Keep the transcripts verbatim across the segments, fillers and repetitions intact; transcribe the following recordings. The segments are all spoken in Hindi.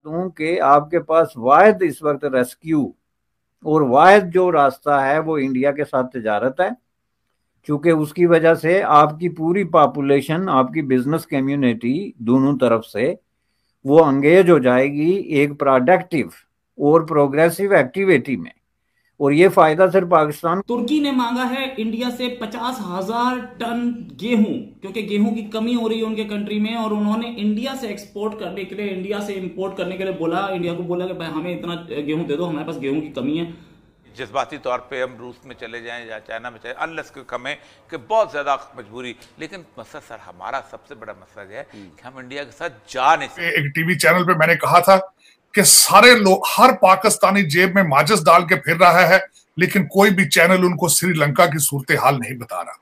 दूं कि आपके पास वाहिद इस वक्त रेस्क्यू और वाहिद जो रास्ता है वो इंडिया के साथ तिजारत है, क्योंकि उसकी वजह से आपकी पूरी पॉपुलेशन, आपकी बिजनेस कम्युनिटी दोनों तरफ से वो अंगेज हो जाएगी एक प्रोडक्टिव और प्रोग्रेसिव एक्टिविटी में। और ये फायदा सिर्फ पाकिस्तान। तुर्की ने मांगा है इंडिया से पचास हजार टन गेहूं, क्योंकि गेहूं की कमी हो रही है उनके कंट्री में, और उन्होंने इंडिया से एक्सपोर्ट करने के लिए, इंडिया से इंपोर्ट करने के लिए बोला, इंडिया को बोला कि भाई हमें इतना गेहूं दे दो, हमारे पास गेहूं की कमी है। जज्बाती तौर पे हम रूस में चले जाएं या चाइना में चले, अनलेस के कमें कि बहुत ज़्यादा मजबूरी। लेकिन मसला सर, हमारा सबसे बड़ा मसला यह है कि हम इंडिया के साथ जा नहीं सकते। एक टीवी चैनल पे मैंने कहा था कि सारे लोग, हर पाकिस्तानी जेब में माचिस डाल के फिर रहा है, लेकिन कोई भी चैनल उनको श्रीलंका की सूरत हाल नहीं बता रहा।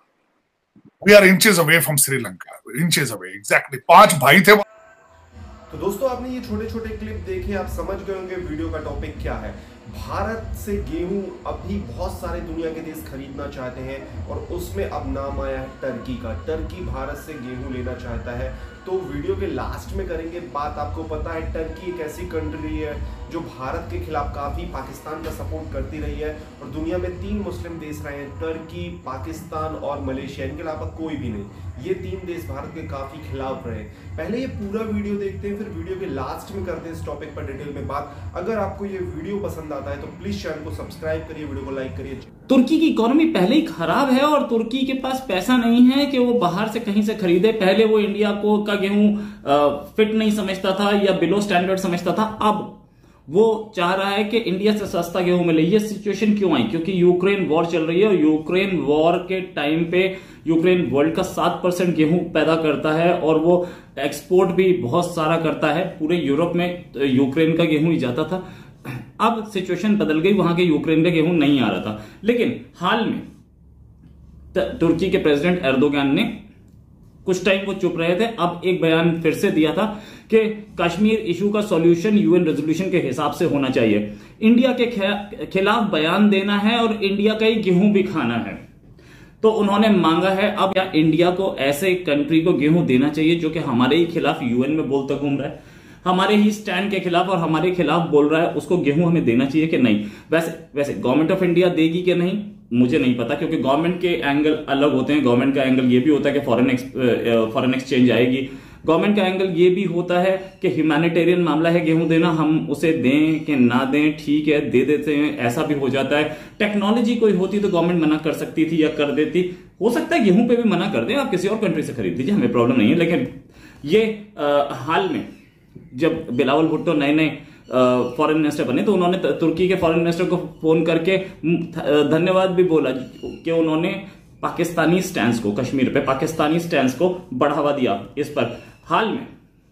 We are inches away from Sri Lanka, inches away, exactly. पांच भाई थे। तो दोस्तों, आपने ये छोटे छोटे क्लिप देखे, आप समझ गए होंगे वीडियो का टॉपिक क्या है। भारत से गेहूं अभी बहुत सारे दुनिया के देश खरीदना चाहते हैं, और उसमें अब नाम आया है टर्की का। टर्की भारत से गेहूं लेना चाहता है। तो वीडियो के लास्ट में करेंगे बात। आपको पता है टर्की एक ऐसी कंट्री है जो भारत के खिलाफ काफ़ी पाकिस्तान का सपोर्ट करती रही है, और दुनिया में तीन मुस्लिम देश रहे हैं, टर्की, पाकिस्तान और मलेशिया। इनके अलावा कोई भी नहीं। ये तीन देश भारत के काफ़ी खिलाफ रहे। पहले ये पूरा वीडियो देखते हैं, फिर वीडियो के लास्ट में करते हैं इस टॉपिक पर डिटेल में बात। अगर आपको ये वीडियो पसंद आता है तो प्लीज चैनल को सब्सक्राइब करिए, वीडियो को लाइक करिए। तुर्की की इकोनॉमी पहले ही खराब है, और तुर्की के पास पैसा नहीं है कि वो बाहर से कहीं से खरीदे। पहले वो इंडिया को का गेहूं फिट नहीं समझता था या बिलो स्टैंडर्ड समझता था। अब वो चाह रहा है कि इंडिया से सस्ता गेहूं मिले। ये सिचुएशन क्यों आई? क्योंकि यूक्रेन वॉर चल रही है, और यूक्रेन वॉर के टाइम पे यूक्रेन वर्ल्ड का सात परसेंट गेहूं पैदा करता है, और वो एक्सपोर्ट भी बहुत सारा करता है। पूरे यूरोप में यूक्रेन का गेहूं ही जाता था। अब सिचुएशन बदल गई, वहां के यूक्रेन का गेहूं नहीं आ रहा था। लेकिन हाल में तुर्की के प्रेसिडेंट एर्दोगान ने, कुछ टाइम वो चुप रहे थे, अब एक बयान फिर से दिया था कि कश्मीर इशू का सॉल्यूशन यूएन रेजोल्यूशन के हिसाब से होना चाहिए। इंडिया के खिलाफ बयान देना है और इंडिया का ही गेहूं भी खाना है। तो उन्होंने मांगा है अब या इंडिया को ऐसे कंट्री को गेहूं देना चाहिए जो कि हमारे ही खिलाफ यूएन में बोलता घूम रहा है, हमारे ही स्टैंड के खिलाफ और हमारे खिलाफ बोल रहा है, उसको गेहूं हमें देना चाहिए कि नहीं। वैसे वैसे गवर्नमेंट ऑफ इंडिया देगी कि नहीं मुझे नहीं पता, क्योंकि गवर्नमेंट के एंगल अलग होते हैं। गवर्नमेंट का एंगल ये भी होता है कि फॉरेन फॉरेन एक्सचेंज आएगी। गवर्नमेंट का एंगल ये भी होता है कि ह्यूमैनिटेरियन मामला है गेहूं देना, हम उसे दें कि ना दें, ठीक है दे देते हैं, ऐसा भी हो जाता है। टेक्नोलॉजी कोई होती तो गवर्नमेंट मना कर सकती थी या कर देती। हो सकता है गेहूं पे भी मना कर दें, आप किसी और कंट्री से खरीद लीजिए, हमें प्रॉब्लम नहीं है। लेकिन ये आ, हाल में जब बिलावल भुट्टो नए नए फॉरेन मिनिस्टर बने तो उन्होंने तुर्की के फॉरेन मिनिस्टर को फोन करके धन्यवाद भी बोला कि उन्होंने पाकिस्तानी स्टैंड को, कश्मीर पे पाकिस्तानी स्टैंड को बढ़ावा दिया। इस पर हाल में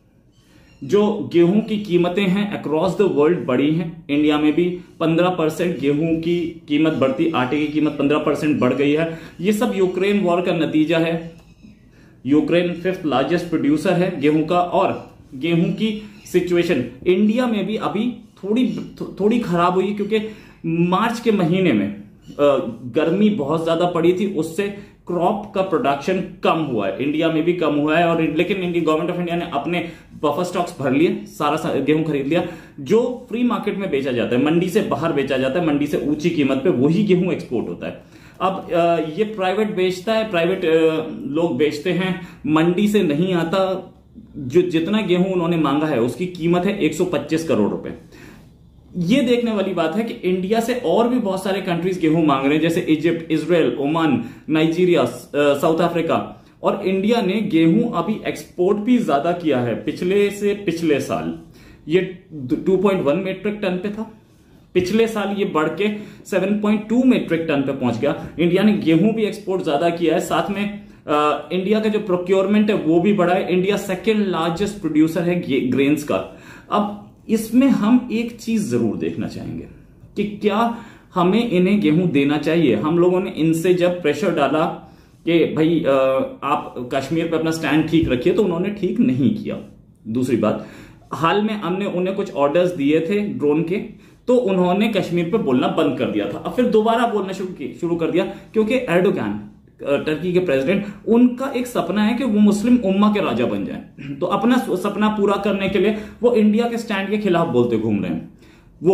जो गेहूं की कीमतें हैं अक्रॉस द वर्ल्ड बढ़ी हैं। इंडिया में भी पंद्रह परसेंट गेहूं की कीमत बढ़ती, आटे की कीमत पंद्रह परसेंट बढ़ गई है। ये सब यूक्रेन वॉर का नतीजा है। यूक्रेन फिफ्थ लार्जेस्ट प्रोड्यूसर है गेहूं का, और गेहूं की सिचुएशन इंडिया में भी अभी थोड़ी थोड़ी खराब हुई, क्योंकि मार्च के महीने में गर्मी बहुत ज्यादा पड़ी थी, उससे क्रॉप का प्रोडक्शन कम हुआ है, इंडिया में भी कम हुआ है। और लेकिन इंडिया गवर्नमेंट ऑफ इंडिया ने अपने बफर स्टॉक्स भर लिए, सारा गेहूं खरीद लिया जो फ्री मार्केट में बेचा जाता है, मंडी से बाहर बेचा जाता है, मंडी से ऊंची कीमत पे वही गेहूं एक्सपोर्ट होता है। अब ये प्राइवेट बेचता है, प्राइवेट लोग बेचते हैं, मंडी से नहीं आता। जो जितना गेहूं उन्होंने मांगा है उसकी कीमत है एक सौ पच्चीस करोड़ रुपए। ये देखने वाली बात है कि इंडिया से और भी बहुत सारे कंट्रीज गेहूं मांग रहे हैं, जैसे Egypt, Israel, Oman, Nigeria, South Africa. और इंडिया ने गेहूं अभी एक्सपोर्ट भी ज्यादा किया है पिछले से पिछले साल। ये दो पॉइंट एक मीट्रिक टन पे था, पिछले साल ये बढ़ के सात पॉइंट दो मीट्रिक टन पे पहुंच गया। इंडिया ने गेहूं भी एक्सपोर्ट ज्यादा किया है, साथ में आ, इंडिया का जो प्रोक्योरमेंट है वो भी बढ़ा है। इंडिया सेकेंड लार्जेस्ट प्रोड्यूसर है ग्रेन्स का। अब इसमें हम एक चीज जरूर देखना चाहेंगे कि क्या हमें इन्हें गेहूं देना चाहिए। हम लोगों ने इनसे जब प्रेशर डाला कि भाई आप कश्मीर पे अपना स्टैंड ठीक रखिए, तो उन्होंने ठीक नहीं किया। दूसरी बात, हाल में हमने उन्हें कुछ ऑर्डर्स दिए थे ड्रोन के, तो उन्होंने कश्मीर पे बोलना बंद कर दिया था। अब फिर दोबारा बोलना शुरू शुरू कर दिया, क्योंकि एर्डोगान टर्की के प्रेसिडेंट, उनका एक सपना है कि वो मुस्लिम उम्मा के राजा बन जाएं। तो अपना सपना पूरा करने के लिए वो इंडिया के स्टैंड के खिलाफ बोलते घूम रहे हैं। वो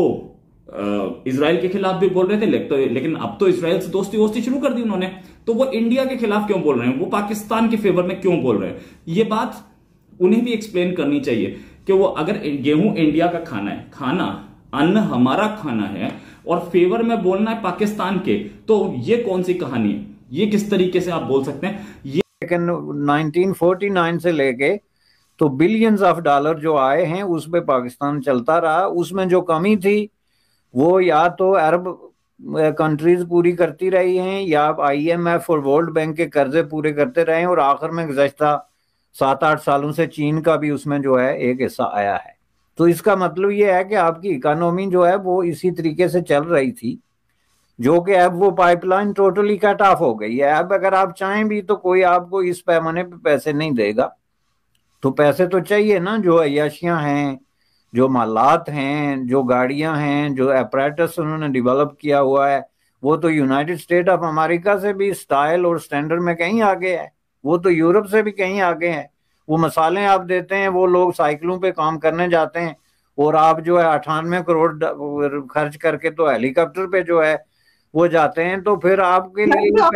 इजराइल के खिलाफ भी बोल रहे थे, लेकिन अब तो इजराइल से दोस्ती वोस्ती शुरू कर दी उन्होंने। तो वो इंडिया के खिलाफ क्यों बोल रहे हैं, वो पाकिस्तान के फेवर में क्यों बोल रहे हैं, ये बात उन्हें भी एक्सप्लेन करनी चाहिए कि वो अगर गेहूं इंडिया का खाना है, खाना अन्न हमारा खाना है, और फेवर में बोलना है पाकिस्तान के, तो ये कौन सी कहानी है, ये किस तरीके से आप बोल सकते हैं। ये लेकिन नाइनटीन फोर्टी नाइन से लेके तो बिलियंस ऑफ डॉलर जो आए हैं उस पे पाकिस्तान चलता रहा। उसमें जो कमी थी वो या तो अरब कंट्रीज पूरी करती रही हैं, या आईएमएफ और वर्ल्ड बैंक के कर्जे पूरे करते रहे हैं, और आखिर में गुज़श्ता सात आठ सालों से चीन का भी उसमें जो है एक हिस्सा आया है। तो इसका मतलब ये है कि आपकी इकोनॉमी जो है वो इसी तरीके से चल रही थी, जो कि अब वो पाइपलाइन टोटली कट ऑफ हो गई है। अब अगर आप चाहें भी तो कोई आपको इस पैमाने पे पैसे नहीं देगा। तो पैसे तो चाहिए ना, जो अय्याशियां हैं, जो मालात हैं, जो गाड़ियां हैं, जो अपरेटस उन्होंने डेवलप किया हुआ है, वो तो यूनाइटेड स्टेट ऑफ अमेरिका से भी स्टाइल और स्टैंडर्ड में कहीं आगे है, वो तो यूरोप से भी कहीं आगे है। वो मसाले आप देते हैं, वो लोग साइकिलों पे काम करने जाते हैं, और आप जो है अठानवे करोड़ खर्च करके तो हेलीकॉप्टर पे जो है वो जाते हैं। तो फिर आपके लिए ये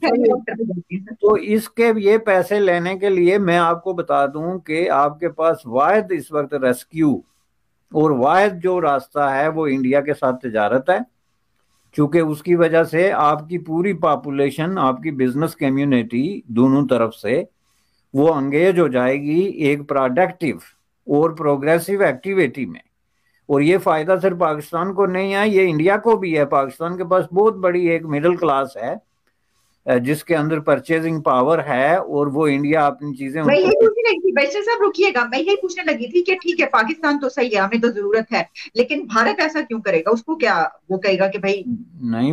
पैसे, तो इसके ये पैसे लेने के लिए मैं आपको बता दूं कि आपके पास वाहिद इस वक्त रेस्क्यू और वाहिद जो रास्ता है वो इंडिया के साथ तिजारत है, क्योंकि उसकी वजह से आपकी पूरी पॉपुलेशन, आपकी बिजनेस कम्युनिटी दोनों तरफ से वो अंगेज हो जाएगी एक प्रोडक्टिव और प्रोग्रेसिव एक्टिविटी में। और ये फायदा सिर्फ पाकिस्तान को नहीं है, ये इंडिया को भी है। पाकिस्तान के पास बहुत बड़ी एक मिडिल क्लास है जिसके अंदर परचेजिंग पावर है, और वो इंडिया अपनी चीजें मैं यही पूछने लगी थी, बैरिस्टर साहब रुकिएगा, मैं यही पूछने लगी थी कि ठीक है पाकिस्तान तो सही है, हमें तो जरूरत है, लेकिन भारत ऐसा क्यों करेगा? उसको क्या वो कहेगा कि भाई नहीं,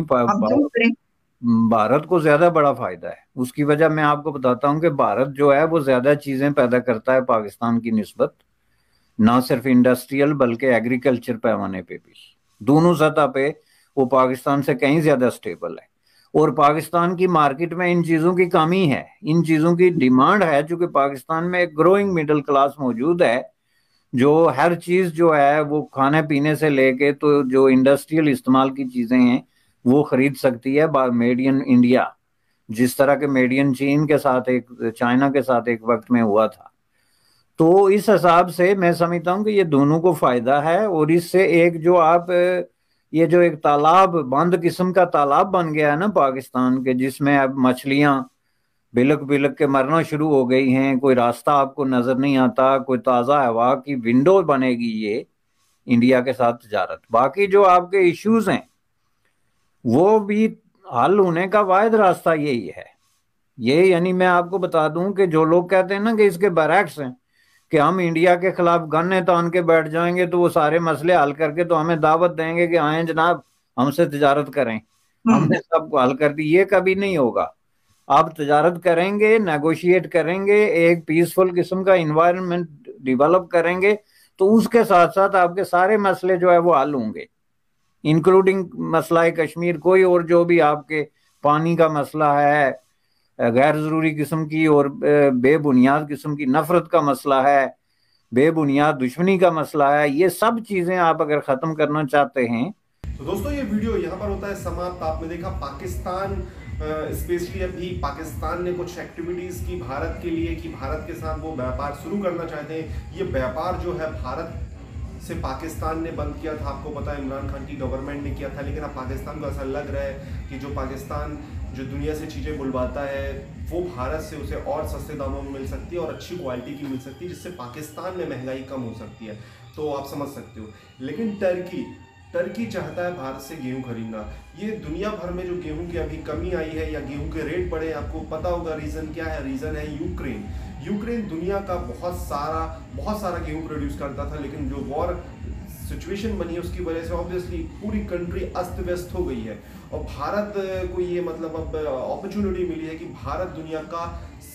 भारत को ज्यादा बड़ा फायदा है। उसकी वजह मैं आपको बताता हूँ कि भारत जो है वो ज्यादा चीजें पैदा करता है पाकिस्तान की निस्बत, ना सिर्फ इंडस्ट्रियल बल्कि एग्रीकल्चर पैमाने पे भी, दोनों सतह पे वो पाकिस्तान से कहीं ज्यादा स्टेबल है। और पाकिस्तान की मार्केट में इन चीजों की कमी है, इन चीजों की डिमांड है, चूंकि पाकिस्तान में एक ग्रोइंग मिडिल क्लास मौजूद है जो हर चीज जो है वो खाने पीने से लेके तो जो इंडस्ट्रियल इस्तेमाल की चीजें हैं वो खरीद सकती है मेड इन इंडिया, जिस तरह के मेड इन चीन के साथ, एक चाइना के साथ एक वक्त में हुआ था। तो इस हिसाब से मैं समझता हूँ कि ये दोनों को फायदा है। और इससे एक जो आप ये जो एक तालाब, बंद किस्म का तालाब बन गया है ना पाकिस्तान के, जिसमें अब मछलियां बिलक बिलक के मरना शुरू हो गई हैं, कोई रास्ता आपको नजर नहीं आता, कोई ताज़ा हवा की विंडो बनेगी ये इंडिया के साथ तिजारत। बाकी जो आपके इश्यूज हैं वो भी हल होने का वाहिद रास्ता यही है। ये यानी मैं आपको बता दूं कि जो लोग कहते हैं ना कि इसके बैरक्स हैं कि हम इंडिया के खिलाफ गन्ने तान के बैठ जाएंगे तो वो सारे मसले हल करके तो हमें दावत देंगे कि आए जनाब हमसे तिजारत करें, हमने सब हल कर दी, ये कभी नहीं होगा। आप तिजारत करेंगे, नेगोशिएट करेंगे, एक पीसफुल किस्म का इन्वायरमेंट डेवलप करेंगे, तो उसके साथ साथ आपके सारे मसले जो है वो हल होंगे, इंक्लूडिंग मसला कश्मीर, कोई और जो भी आपके पानी का मसला है, गैर जरूरी किस्म की और बेबुनियाद किस्म की नफरत का मसला है, बेबुनियाद दुश्मनी का मसला है, ये सब चीजें आप अगर खत्म करना चाहते हैं। तो दोस्तों ये वीडियो यहाँ पर होता है समाप्त। आपने देखा पाकिस्तान, स्पेशली अभी पाकिस्तान ने कुछ एक्टिविटीज की भारत के लिए कि भारत के साथ वो व्यापार शुरू करना चाहते हैं। ये व्यापार जो है भारत से पाकिस्तान ने बंद किया था, आपको पता है इमरान खान की गवर्नमेंट ने किया था, लेकिन अब पाकिस्तान को ऐसा लग रहा है कि जो पाकिस्तान जो दुनिया से चीज़ें बुलवाता है वो भारत से उसे और सस्ते दामों में मिल सकती है और अच्छी क्वालिटी की मिल सकती है, जिससे पाकिस्तान में महंगाई कम हो सकती है। तो आप समझ सकते हो। लेकिन टर्की टर्की चाहता है भारत से गेहूं खरीदना। ये दुनिया भर में जो गेहूं की अभी कमी आई है या गेहूं के रेट बढ़े, आपको पता होगा रीज़न क्या है। रीज़न है यूक्रेन। यूक्रेन दुनिया का बहुत सारा बहुत सारा गेहूं प्रोड्यूस करता था, लेकिन जो वॉर सिचुएशन बनी है उसकी वजह से ऑब्वियसली पूरी कंट्री अस्त व्यस्त हो गई है। और भारत को ये मतलब अब अपॉर्चुनिटी मिली है कि भारत दुनिया का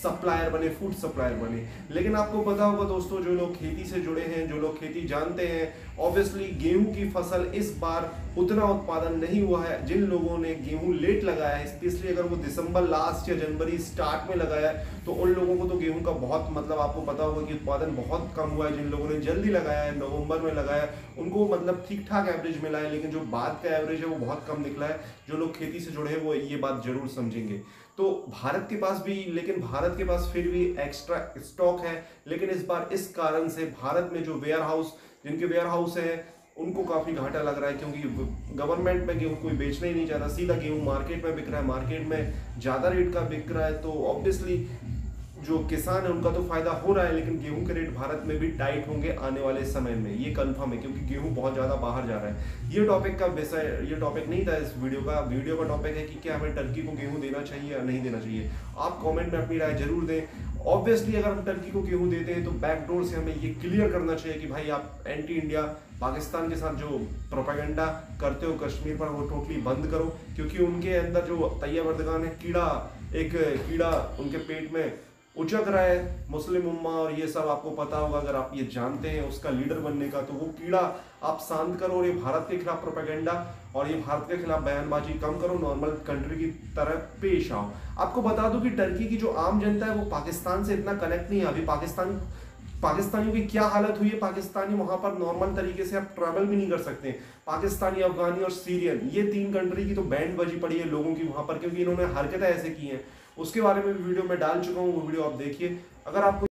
सप्लायर बने, फूड सप्लायर बने। लेकिन आपको पता होगा दोस्तों, जो लोग खेती से जुड़े हैं, जो लोग खेती जानते हैं, ऑब्वियसली गेहूं की फसल इस बार उतना उत्पादन नहीं हुआ है। जिन लोगों ने गेहूं लेट लगाया है, स्पेशली अगर वो दिसंबर लास्ट या जनवरी स्टार्ट में लगाया है, तो उन लोगों को तो गेहूं का बहुत मतलब आपको पता होगा कि उत्पादन बहुत कम हुआ है। जिन लोगों ने जल्दी लगाया है, नवंबर में लगाया, उनको मतलब ठीक ठाक एवरेज मिला है, लेकिन जो बाद का एवरेज है वो बहुत कम निकला है। जो लोग खेती से जुड़े हैं वो ये बात जरूर समझेंगे। तो भारत के पास भी, लेकिन भारत के पास फिर भी एक्स्ट्रा स्टॉक है, लेकिन इस बार इस कारण से भारत में जो वेयर हाउस, जिनके वेयर हाउस है, उनको काफी घाटा लग रहा है, क्योंकि गवर्नमेंट में गेहूं कोई बेचना ही नहीं चाहता, सीधा गेहूं मार्केट में बिक रहा है, मार्केट में ज्यादा रेट का बिक रहा है। तो ऑब्वियसली जो किसान है उनका तो फायदा हो रहा है, लेकिन गेहूं के रेट भारत में भी टाइट होंगे आने वाले समय में, ये कंफर्म है, क्योंकि गेहूं बहुत ज्यादा बाहर जा रहा है। ये टॉपिक का विषय, ये टॉपिक नहीं था इस वीडियो का। वीडियो का टॉपिक है कि क्या हमें टर्की को गेहूं देना चाहिए या नहीं देना चाहिए। आप कमेंट में अपनी राय जरूर दें। ऑब्वियसली अगर हम टर्की को गेहूं देते हैं तो बैकडोर से हमें ये क्लियर करना चाहिए कि भाई आप एंटी इंडिया पाकिस्तान के साथ जो प्रोपेगेंडा करते हो कश्मीर पर, वो टोटली बंद करो, क्योंकि उनके अंदर जो तैयब अर्दगान है, कीड़ा, एक कीड़ा उनके पेट में उचक रहा है, मुस्लिम उम्मा और ये सब आपको पता होगा, अगर आप ये जानते हैं उसका लीडर बनने का, तो वो कीड़ा आप शांत करो और ये भारत के खिलाफ प्रोपेगेंडा और ये भारत के खिलाफ बयानबाजी कम करो, नॉर्मल कंट्री की तरह पेश आओ। आपको बता दूं कि टर्की की जो आम जनता है वो पाकिस्तान से इतना कनेक्ट नहीं है। अभी पाकिस्तान पाकिस्तानियों की क्या हालत हुई है, पाकिस्तानी वहां पर नॉर्मल तरीके से आप ट्रैवल भी नहीं कर सकते। पाकिस्तानी, अफगानी और सीरियन, ये तीन कंट्री की तो बैंड बजी पड़ी है लोगों की वहां पर, क्योंकि इन्होंने हरकतें ऐसे की हैं। उसके बारे में भी वीडियो में डाल चुका हूँ, वो वीडियो आप देखिए। अगर आपको